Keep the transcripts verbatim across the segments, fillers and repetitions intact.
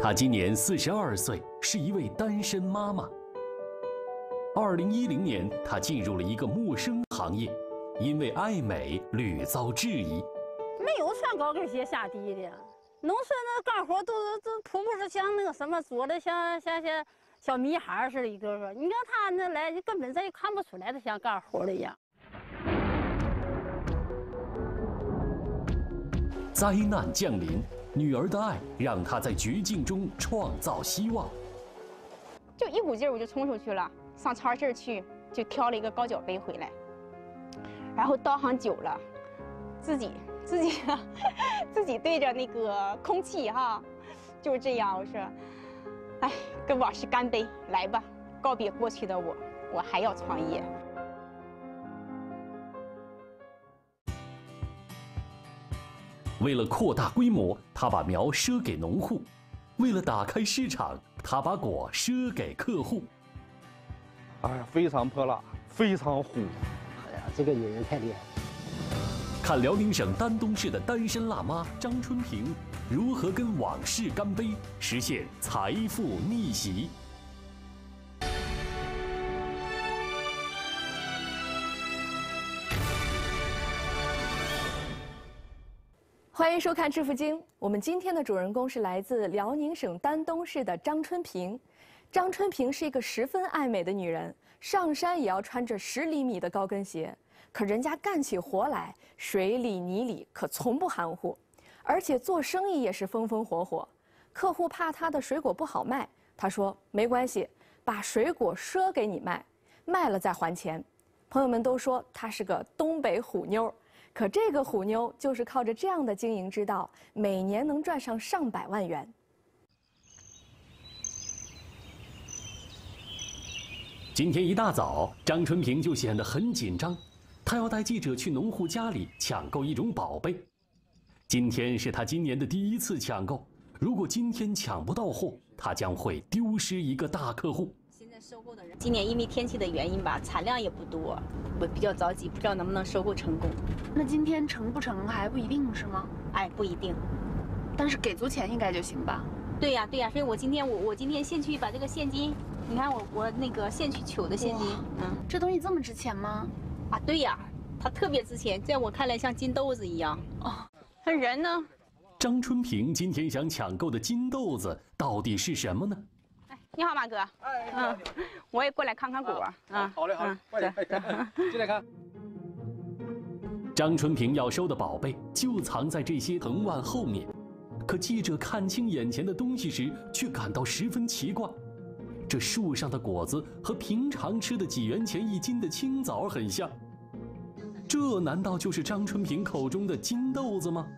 她今年四十二岁，是一位单身妈妈。二零一零年，她进入了一个陌生行业，因为爱美屡遭质疑。 没有穿高跟鞋下地的，农村那干活都都扑扑是像那个什么做的像像像小米孩似的，一个个。你看他那来，你根本咱也看不出来他像干活的一样。 灾难降临，女儿的爱让她在绝境中创造希望。 就一股劲儿我就冲出去了，上超市去就挑了一个高脚杯回来，然后倒上酒了，自己自己自己对着那个空气哈，就是这样。我说，哎，跟往事干杯，来吧，告别过去的我，我还要创业。 为了扩大规模，他把苗赊给农户；为了打开市场，他把果赊给客户。 哎呀，非常泼辣，非常虎。 哎呀，这个女人太厉害。 看辽宁省丹东市的单身辣妈张春平如何跟往事干杯，实现财富逆袭。 欢迎收看《致富经》，我们今天的主人公是来自辽宁省丹东市的张春平。张春平是一个十分爱美的女人，上山也要穿着十厘米的高跟鞋，可人家干起活来，水里泥里可从不含糊，而且做生意也是风风火火。客户怕她的水果不好卖，她说没关系，把水果赊给你卖，卖了再还钱。朋友们都说她是个东北虎妞。可这个虎妞就是靠着这样的经营之道，每年能赚上上百万元。 今天一大早，张春平就显得很紧张，他要带记者去农户家里抢购一种宝贝。今天是他今年的第一次抢购，如果今天抢不到货，他将会丢失一个大客户。 现在收购的人，今年因为天气的原因吧，产量也不多，我比较着急，不知道能不能收购成功。 那今天成不成还不一定是吗？ 哎，不一定， 但是给足钱应该就行吧？ 对呀、啊、对呀、啊，所以我今天我我今天先去把这个现金，你看我我那个现去取的现金，嗯， 这东西这么值钱吗？ 啊，对呀、啊，它特别值钱，在我看来像金豆子一样。哦，那人呢？ 张春平今天想抢购的金豆子到底是什么呢？ 你好，马哥。哎，嗯，我也过来看看果。啊， 好嘞，好嘞，快点，进来看。 张春平要收的宝贝就藏在这些藤蔓后面，可记者看清眼前的东西时，却感到十分奇怪。这树上的果子和平常吃的几元钱一斤的青枣很像，这难道就是张春平口中的金豆子吗？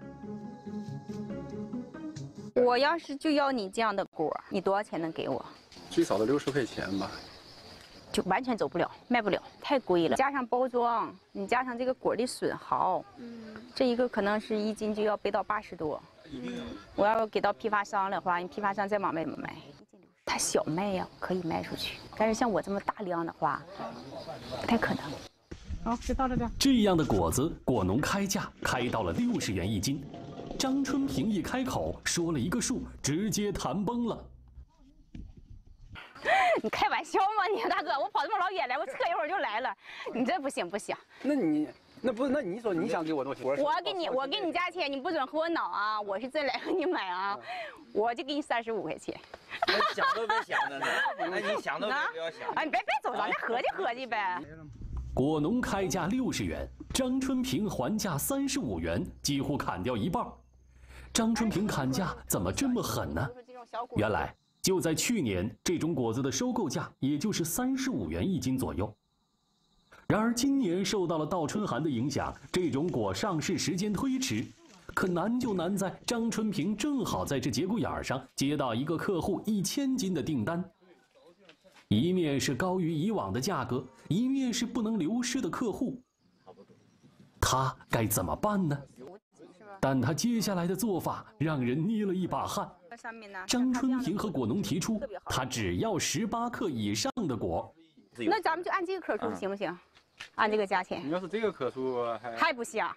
我要是就要你这样的果，你多少钱能给我？ 最少的六十块钱吧， 就完全走不了，卖不了，太贵了。加上包装，你加上这个果的损耗，嗯，这一个可能是一斤就要背到八十多。嗯，我要给到批发商的话，你批发商再往外卖，它小卖呀，可以卖出去，但是像我这么大量的话，不太可能。 好，就到这边。 这样的果子，果农开价开到了六十元一斤。张春平一开口说了一个数，直接谈崩了。 你开玩笑吗？你大哥，我跑这么老远来，我撤一会儿就来了。你这不行不行。 那你那不是那你说你想给我多少钱？ 我给你我给你加钱，你不准和我恼啊！我是真来和你买啊，我就给你三十五块钱。 那想都别想着呢，那你想都不要想。 啊，你别别走，咱再合计合计呗。 果农开价六十元，张春平还价三十五元，几乎砍掉一半。张春平砍价怎么这么狠呢？原来就在去年，这种果子的收购价也就是三十五元一斤左右。然而今年受到了倒春寒的影响，这种果上市时间推迟。可难就难在张春平正好在这节骨眼上接到一个客户一千斤的订单，一面是高于以往的价格，一面是不能流失的客户，他该怎么办呢？但他接下来的做法让人捏了一把汗。张春平和果农提出，他只要十八克以上的果。 那咱们就按这个克数行不行？按这个价钱。 你要是这个克数还还不行，还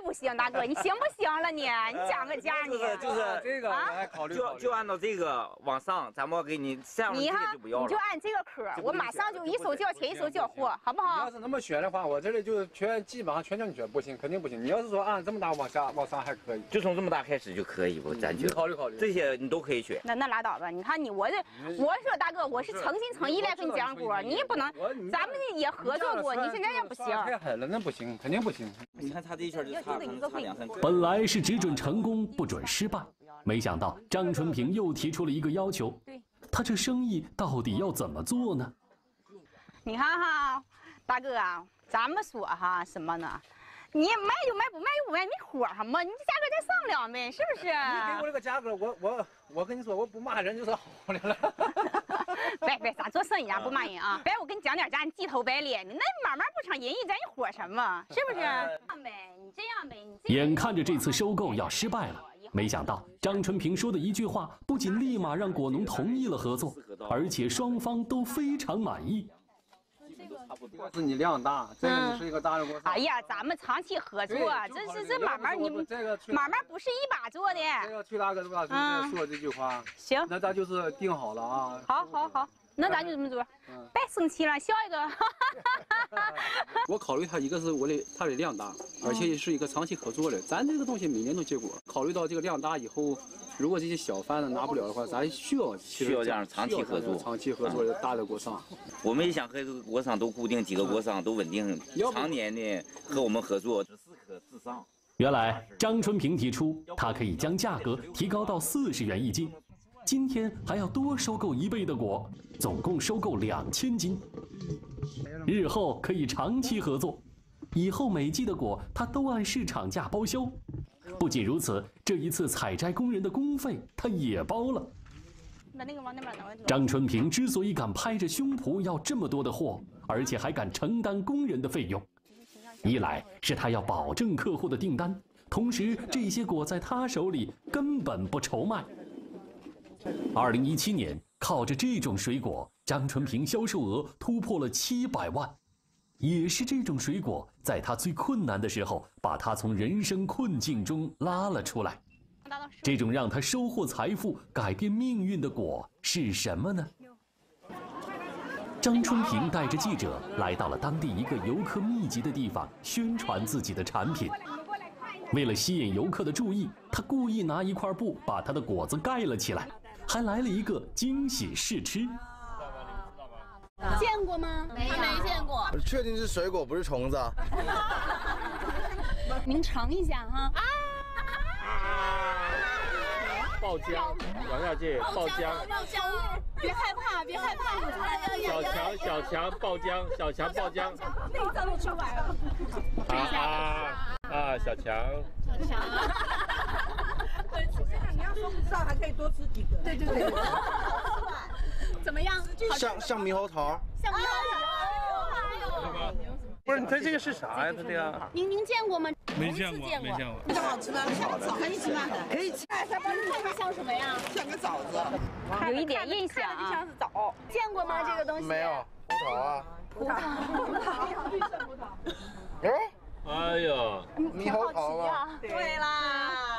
不行，大哥，你行不行了你？你讲个价你。 就是这个我还考虑。 就就按照这个往上，咱们给你这样你哈， 就不要了。 你就按这个科，我马上就一手交钱一手交货，好不好？ 你要是那么选的话，我这里就全基本上全叫你选，不行，肯定不行。你要是说按这么大往下往上还可以， 就从这么大开始就可以不？咱觉得。 考虑考虑。 这些你都可以选。 那那拉倒吧，你看你我这，我说大哥，我是诚心诚意来跟你讲过，你也不能，咱们也合作过，你现在也不行。 太狠了，那不行，肯定不行。 你看他这一圈就差可能差两三。 本来是只准成功不准失败，没想到张春平又提出了一个要求。他这生意到底要怎么做呢？ 你看哈，大哥啊，咱们说哈什么呢？你卖就卖，不卖就不卖，你火上嘛，你这价格再商量呗，是不是？ 你给我这个价格，我我我跟你说，我不骂人就是好的了。 别别，咱做生意咱不骂人啊！别，我跟你讲点咱鸡头白脸的，那买卖不成仁义，咱一火什么？是不是？这样呗，你这样呗，你。 眼看着这次收购要失败了，没想到张春平说的一句话，不仅立马让果农同意了合作，而且双方都非常满意。 是你量大，这个你是一个大的公司。 哎呀，咱们长期合作，这是这买卖你买卖不是一把做的。 这个崔大哥对吧？就是说这句话。 行， 那咱就是定好了啊。 好，好，好，那咱就这么做。别生气了，笑一个。 我考虑它一个是我的它的量大，而且是一个长期合作的。咱这个东西每年都结果。考虑到这个量大以后。如果这些小贩子拿不了的话，咱需要需要这样长期合作， 长期合作的大的果商。 我们也想和这个果商都固定几个果商都稳定，常年的和我们合作，只适可自上。 原来张春平提出，他可以将价格提高到四十元一斤，今天还要多收购一倍的果，总共收购两千斤。日后可以长期合作，以后每季的果他都按市场价包销。不仅如此，这一次采摘工人的工费他也包了。张春平之所以敢拍着胸脯要这么多的货，而且还敢承担工人的费用，一来是他要保证客户的订单，同时这些果在他手里根本不愁卖。二零一七年，靠着这种水果，张春平销售额突破了七百万。也是这种水果，在他最困难的时候，把他从人生困境中拉了出来。这种让他收获财富、改变命运的果是什么呢？张春平带着记者来到了当地一个游客密集的地方，宣传自己的产品。为了吸引游客的注意，他故意拿一块布把他的果子盖了起来，还来了一个惊喜试吃。 见过吗？ 没有，没见过。 确定是水果，不是虫子啊？ 您尝一下哈。啊！ 爆浆，咬下去，爆浆。 爆浆，别害怕，别害怕。 小强，小强爆浆，小强爆浆。 内脏都出来了。 啊啊！小强。 小强。对，其实你要说不知道，还可以多吃几个。对对对。怎么样？ 像像猕猴桃。 像猕猴桃。 不是，他这个是啥呀？他这个。 您您见过吗？ 没见过，没见过。 这个好吃吗？可以吃吗？可以吃。 哎，它看着像什么呀？ 像个枣子。 有一点印象啊。 像是枣。 见过吗？这个东西？ 没有。葡萄啊。 葡萄。葡萄。绿色葡萄。 哎。 哎呀。 猕猴桃啊。 对啦。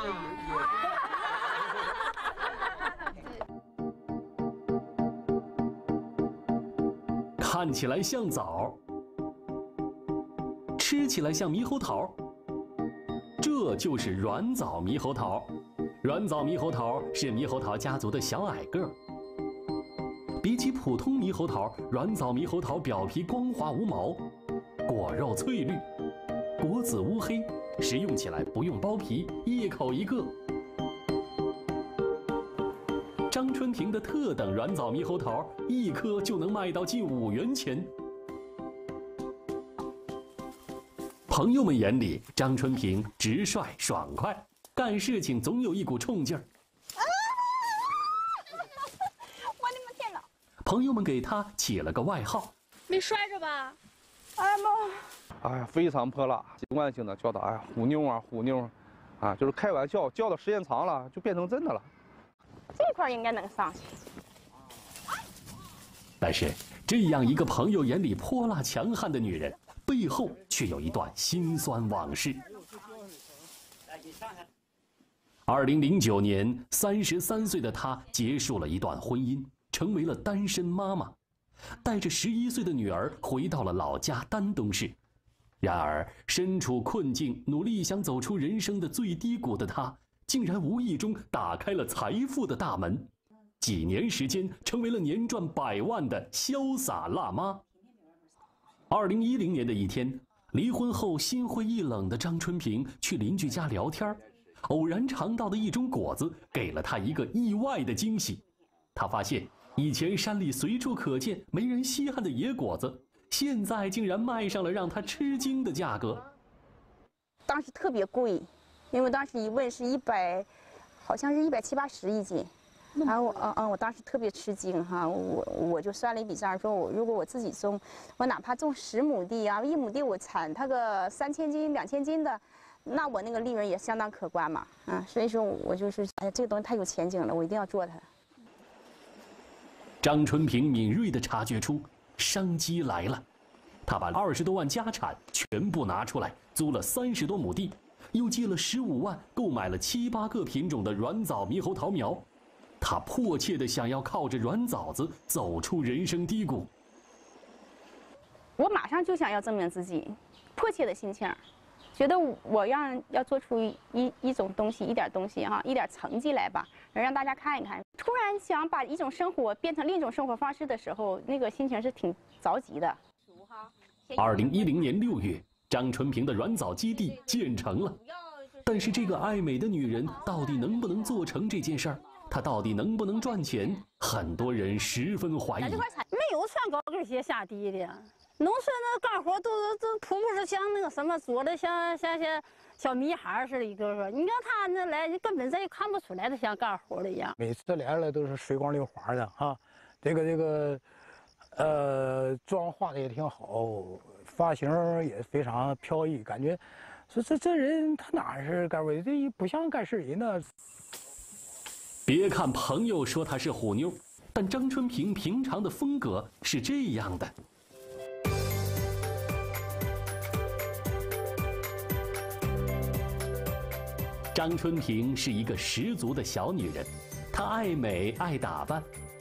看起来像枣，吃起来像猕猴桃，这就是软枣猕猴桃。软枣猕猴桃是猕猴桃家族的小矮个儿。比起普通猕猴桃，软枣猕猴桃表皮光滑无毛，果肉翠绿，果籽乌黑，食用起来不用剥皮，一口一个。张春平的特等软枣猕猴桃，一颗就能卖到近五元钱。朋友们眼里，张春平直率爽快，干事情总有一股冲劲儿。 啊、我的妈天哪！ 朋友们给他起了个外号， 没摔着吧？ 哎呀妈！ 哎呀，非常泼辣，习惯性的叫他哎呀虎妞啊虎妞，啊，就是开玩笑，叫的时间长了就变成真的了。 这块应该能上去。 但是，这样一个朋友眼里泼辣强悍的女人，背后却有一段辛酸往事。 二零零九年，三十三岁的她结束了一段婚姻，成为了单身妈妈，带着十一岁的女儿回到了老家丹东市。然而，身处困境、努力想走出人生的最低谷的她，竟然无意中打开了财富的大门。几年时间，成为了年赚百万的潇洒辣妈。二零一零年的一天，离婚后心灰意冷的张春平去邻居家聊天，偶然尝到的一种果子给了他一个意外的惊喜。他发现以前山里随处可见没人稀罕的野果子，现在竟然卖上了让他吃惊的价格。 当时特别贵，因为当时一问是一百，好像是一百七八十一斤。然后我嗯嗯，我当时特别吃惊哈，我我就算了一笔账，说我如果我自己种，我哪怕种十亩地啊，一亩地我产它个三千斤、两千斤的，那我那个利润也相当可观嘛，嗯，所以说我就是哎呀，这个东西太有前景了，我一定要做它。 张春平敏锐地察觉出商机来了，他把二十多万家产全部拿出来，租了三十多亩地，又借了十五万购买了七八个品种的软枣猕猴桃苗。他迫切地想要靠着软枣子走出人生低谷。 我马上就想要证明自己，迫切的心情，觉得我让要做出一一种东西，一点东西哈，一点成绩来吧，让大家看一看。突然想把一种生活变成另一种生活方式的时候，那个心情是挺着急的。 二零一零年六月，张春平的软枣基地建成了，但是这个爱美的女人到底能不能做成这件事儿？她到底能不能赚钱？很多人十分怀疑。 没有穿高跟鞋下地的，农村那干活都都普普是像那个什么做的像像些小米孩似的，一个个。你看他那来，你根本咱也看不出来他像干活的一样。 每次来了都是水光溜滑的哈，这个这个，呃，妆化的也挺好，发型也非常飘逸，感觉说这这人他哪是干活的，这不像干事人呢。 别看朋友说她是虎妞，但张春平平常的风格是这样的。张春平是一个十足的小女人，她爱美爱打扮，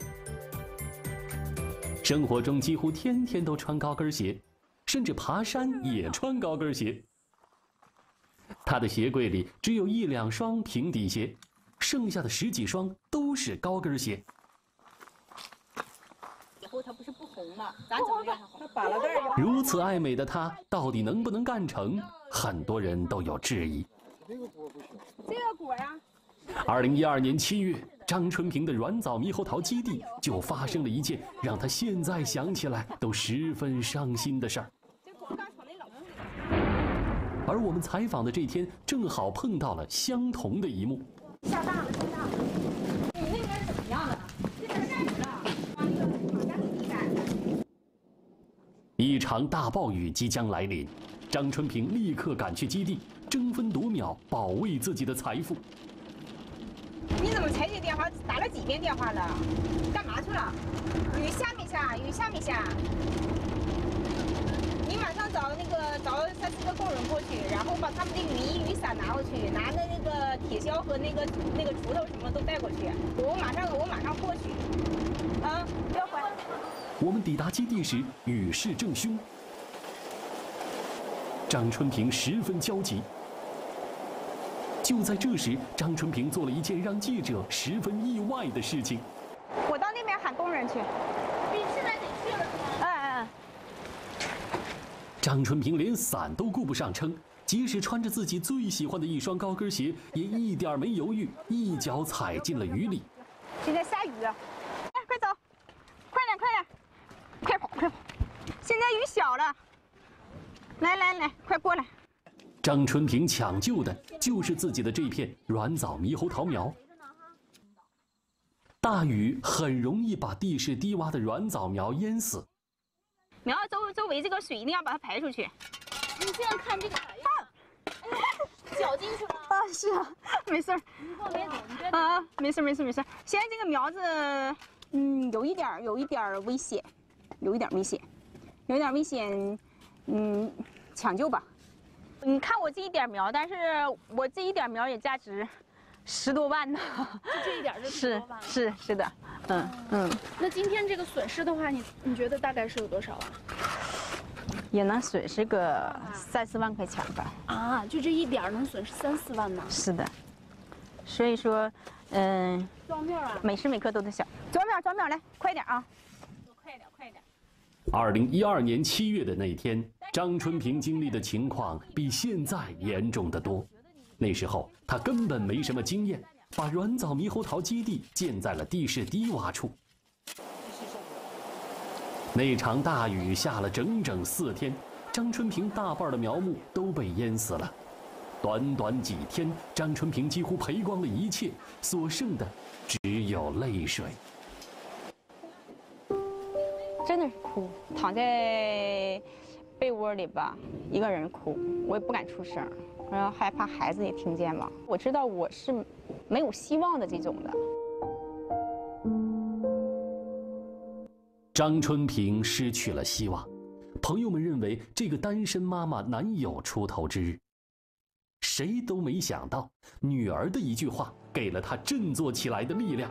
生活中几乎天天都穿高跟鞋，甚至爬山也穿高跟鞋。她的鞋柜里只有一两双平底鞋，剩下的十几双都是高跟鞋。 以后它不是不红吗？咱怎么让它红？它拔了盖儿。 如此爱美的她，到底能不能干成？很多人都有质疑。 这个果不行。这个果呀。 二零一二年七月，张春平的软枣猕猴桃基地就发生了一件让他现在想起来都十分伤心的事儿。而我们采访的这天，正好碰到了相同的一幕。 下大了，下大了！你那边怎么样了？这边干什么？往那个马家地干。 一场大暴雨即将来临，张春平立刻赶去基地，争分夺秒保卫自己的财富。 你怎么才接电话？打了几遍电话了？干嘛去了？雨下没下？雨下没下？你马上找那个找三四个工人过去，然后把他们的雨衣、雨伞拿过去，拿着那个铁锹和那个那个锄头什么都带过去。我马上我马上过去，啊，不要管。 我们抵达基地时，雨势正凶，张春平十分焦急。就在这时，张春平做了一件让记者十分意外的事情。 我到那边喊工人去。你现在得去了是吗？哎哎哎。 张春平连伞都顾不上撑，即使穿着自己最喜欢的一双高跟鞋，也一点没犹豫，一脚踩进了雨里。 现在下雨了，哎，快走，快点快点，快跑快跑！现在雨小了，来来来，快过来。 张春平抢救的就是自己的这片软枣猕猴桃苗。大雨很容易把地势低洼的软枣苗淹死。 苗周周围这个水一定要把它排出去。 你现在看这个，哎呦，脚进去了。 啊，是啊，没事儿。 你往边走，你别走。 啊，没事没事没事。现在这个苗子，嗯，有一点有一点危险，有一点危险，有一点危险，嗯，抢救吧。 你看我这一点苗，但是我这一点苗也价值十多万呢。 就这一点就十多万了。 是是是的，嗯嗯。 那今天这个损失的话，你你觉得大概是有多少啊？ 也能损失个三四万块钱吧。 啊，就这一点能损失三四万呢？ 是的。所以说，嗯， 装面啊， 每时每刻都得想装面装面，来快点啊！ 快点快点。 二零一二年七月的那天，张春平经历的情况比现在严重得多。那时候他根本没什么经验，把软枣猕猴桃基地建在了地势低洼处。那场大雨下了整整四天，张春平大半的苗木都被淹死了。短短几天，张春平几乎赔光了一切，所剩的只有泪水。 真的是哭，躺在被窝里吧，一个人哭，我也不敢出声，然后害怕孩子也听见嘛。我知道我是没有希望的这种的。 张春平失去了希望，朋友们认为这个单身妈妈难有出头之日。谁都没想到，女儿的一句话给了她振作起来的力量。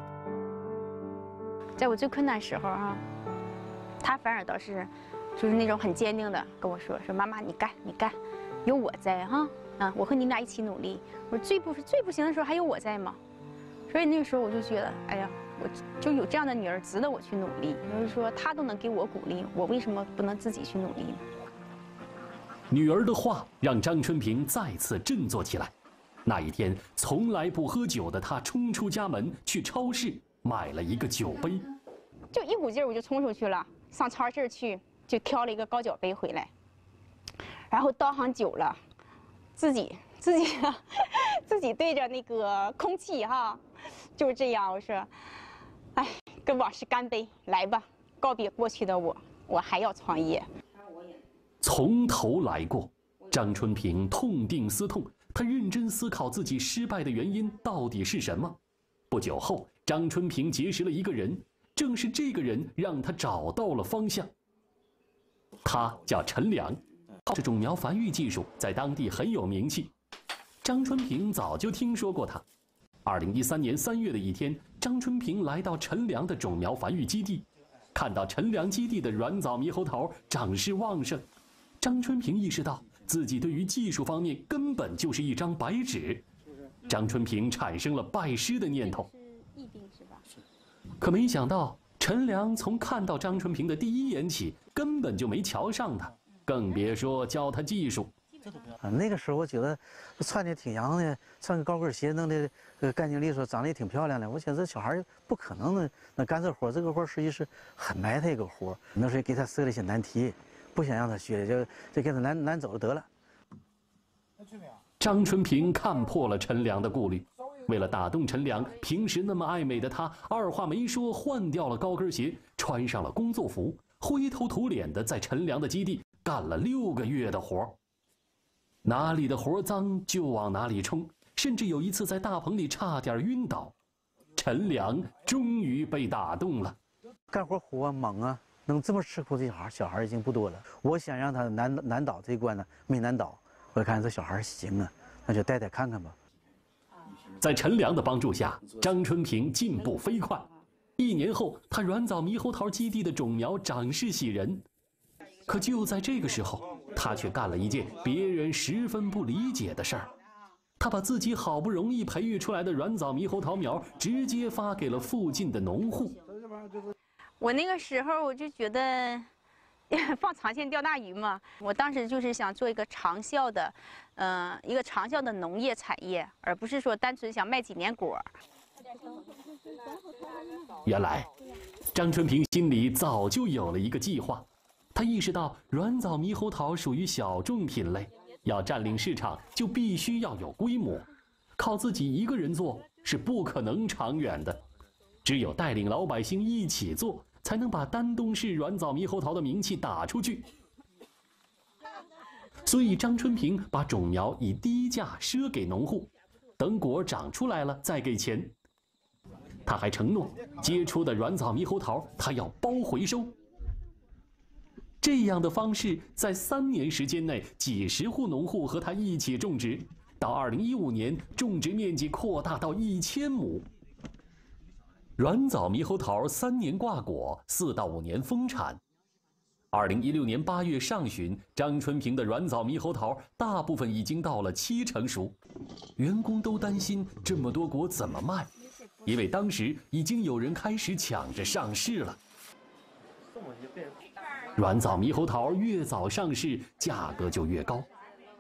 在我最困难时候啊，她反而倒是，就是那种很坚定的跟我说：“说妈妈你干你干，有我在哈啊，我和你俩一起努力。”我说最不最不行的时候还有我在吗？所以那个时候我就觉得，哎呀，我就有这样的女儿值得我去努力。就是说她都能给我鼓励，我为什么不能自己去努力呢？ 女儿的话让张春平再次振作起来。那一天，从来不喝酒的他冲出家门，去超市买了一个酒杯， 就一股劲儿我就冲出去了，上超市去就挑了一个高脚杯回来，然后倒上酒了，自己自己自己对着那个空气哈，就是这样。我说，哎，跟往事干杯，来吧，告别过去的我，我还要创业。 从头来过。张春平痛定思痛，他认真思考自己失败的原因到底是什么。不久后，张春平结识了一个人，正是这个人让他找到了方向。他叫陈良，靠着种苗繁育技术在当地很有名气。张春平早就听说过他。二零一三年三月的一天，张春平来到陈良的种苗繁育基地，看到陈良基地的软枣猕猴桃长势旺盛，张春平意识到自己对于技术方面根本就是一张白纸。张春平产生了拜师的念头。可没想到，陈良从看到张春平的第一眼起，根本就没瞧上他，更别说教他技术。 啊，那个时候我觉得穿的挺洋的，穿个高跟鞋，弄得呃干净利索，长得也挺漂亮的。我想这小孩不可能能能干这活，这个活实际是很埋汰一个活。那时候给他设了一些难题，不想让他学，就就给他难难走得了。 张春平看破了陈良的顾虑，为了打动陈良，平时那么爱美的他，二话没说换掉了高跟鞋，穿上了工作服，灰头土脸的在陈良的基地干了六个月的活。哪里的活脏就往哪里冲，甚至有一次在大棚里差点晕倒。陈良终于被打动了。 干活虎啊猛啊，能这么吃苦的小孩小孩已经不多了。我想让他难难倒这一关呢，没难倒。我看这小孩行啊，那就带带看看吧。 在陈良的帮助下，张春平进步飞快。一年后，他软枣猕猴桃基地的种苗长势喜人。可就在这个时候，他却干了一件别人十分不理解的事儿。他把自己好不容易培育出来的软枣猕猴桃苗直接发给了附近的农户。 我那个时候我就觉得，放长线钓大鱼嘛。我当时就是想做一个长效的，呃，一个长效的农业产业，而不是说单纯想卖几年果。 原来，张春平心里早就有了一个计划。他意识到软枣猕猴桃属于小众品类，要占领市场就必须要有规模，靠自己一个人做是不可能长远的，只有带领老百姓一起做，才能把丹东市软枣猕猴桃的名气打出去。所以张春平把种苗以低价赊给农户，等果长出来了再给钱。他还承诺，结出的软枣猕猴桃他要包回收。 这样的方式在三年时间内，几十户农户和他一起种植，到二零一五年，种植面积扩大到一千亩。软枣猕猴桃三年挂果，四到五年丰产。二零一六年八月上旬，张春平的软枣猕猴桃大部分已经到了七成熟，员工都担心这么多果怎么卖，因为当时已经有人开始抢着上市了。软枣猕猴桃越早上市，价格就越高。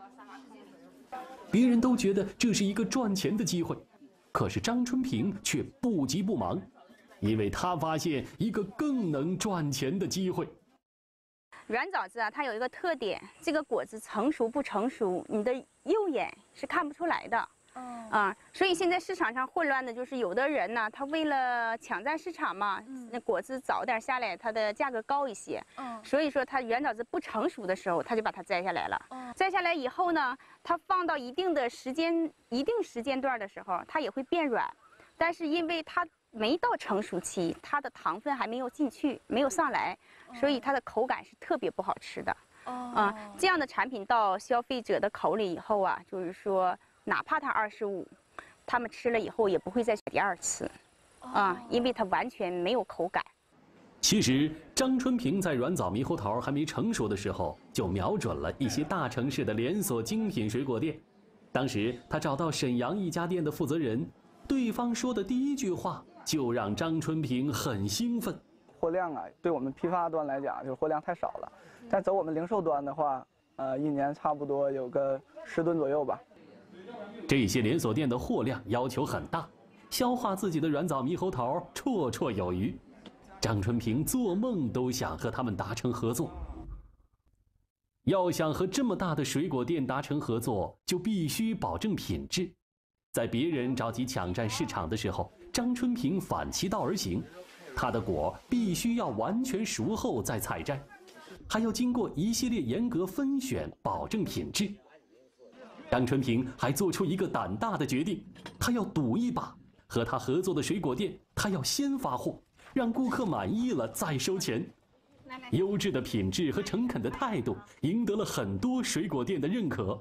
别人都觉得这是一个赚钱的机会，可是张春平却不急不忙，因为他发现一个更能赚钱的机会。 软枣子啊，它有一个特点，这个果子成熟不成熟，你的肉眼是看不出来的。嗯、啊，所以现在市场上混乱的就是有的人呢，他为了抢占市场嘛，嗯、那果子早点下来，它的价格高一些。嗯，所以说它软枣子不成熟的时候，他就把它摘下来了。嗯，摘下来以后呢，它放到一定的时间、一定时间段的时候，它也会变软，但是因为它没到成熟期，它的糖分还没有进去，没有上来，所以它的口感是特别不好吃的。哦，啊，这样的产品到消费者的口里以后啊，就是说。哪怕它二十五，他们吃了以后也不会再第二次，啊，因为它完全没有口感。 其实，张春平在软枣猕猴桃还没成熟的时候，就瞄准了一些大城市的连锁精品水果店。当时他找到沈阳一家店的负责人，对方说的第一句话就让张春平很兴奋。 货量啊，对我们批发端来讲，就是货量太少了。但走我们零售端的话，呃，一年差不多有个十吨左右吧。 这些连锁店的货量要求很大，消化自己的软枣猕猴桃绰绰有余。张春平做梦都想和他们达成合作。要想和这么大的水果店达成合作，就必须保证品质。在别人着急抢占市场的时候，张春平反其道而行，他的果必须要完全熟后再采摘，还要经过一系列严格分选，保证品质。张春平还做出一个胆大的决定，他要赌一把，和他合作的水果店，他要先发货，让顾客满意了再收钱。优质的品质和诚恳的态度，赢得了很多水果店的认可。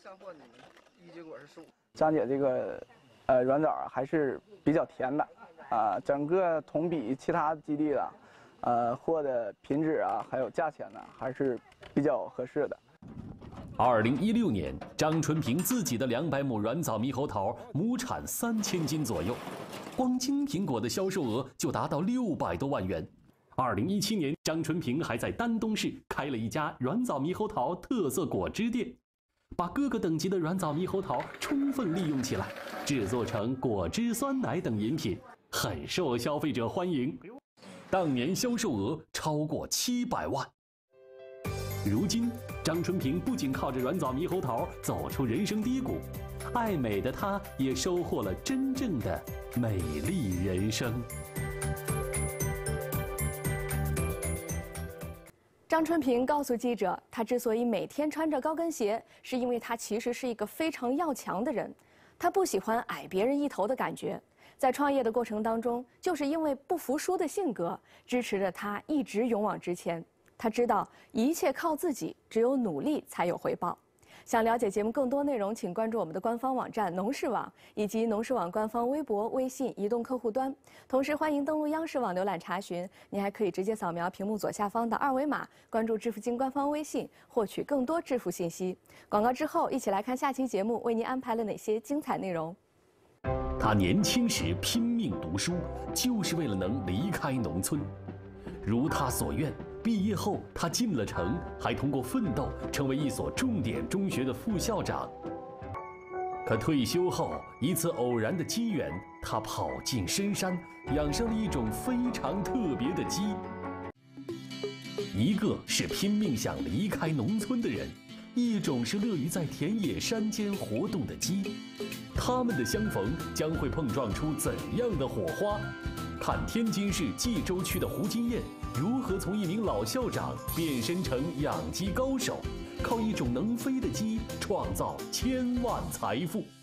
张姐这个，呃，软枣还是比较甜的，啊，整个同比其他基地的，呃，货的品质啊，还有价钱呢，还是比较合适的。 二零一六年，张春平自己的两百亩软枣猕猴桃亩产三千斤左右，光金苹果的销售额就达到六百多万元。二零一七年，张春平还在丹东市开了一家软枣猕猴桃特色果汁店，把各个等级的软枣猕猴桃充分利用起来，制作成果汁、酸奶等饮品，很受消费者欢迎。当年销售额超过七百万。如今，张春平不仅靠着软枣猕猴桃走出人生低谷，爱美的他也收获了真正的美丽人生。 张春平告诉记者，他之所以每天穿着高跟鞋，是因为他其实是一个非常要强的人，他不喜欢矮别人一头的感觉。在创业的过程当中，就是因为不服输的性格，支持着他一直勇往直前。他知道一切靠自己，只有努力才有回报。想了解节目更多内容，请关注我们的官方网站农视网以及农视网官方微博、微信、移动客户端。同时，欢迎登录央视网浏览查询。您还可以直接扫描屏幕左下方的二维码，关注致富经官方微信，获取更多致富信息。广告之后，一起来看下期节目为您安排了哪些精彩内容。 他年轻时拼命读书，就是为了能离开农村。如他所愿，毕业后他进了城，还通过奋斗成为一所重点中学的副校长。可退休后，一次偶然的机缘，他跑进深山，养生了一种非常特别的鸡。一个是拼命想离开农村的人，一种是乐于在田野山间活动的鸡。他们的相逢将会碰撞出怎样的火花？看天津市蓟州区的胡金燕如何从一名老校长变身成养鸡高手，靠一种能飞的鸡创造千万财富。